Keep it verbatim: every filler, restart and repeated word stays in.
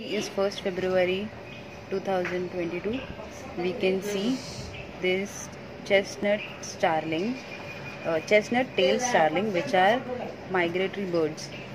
is first February two thousand twenty-two. We can see this chestnut starling, uh, chestnut tailed starling, which are migratory birds.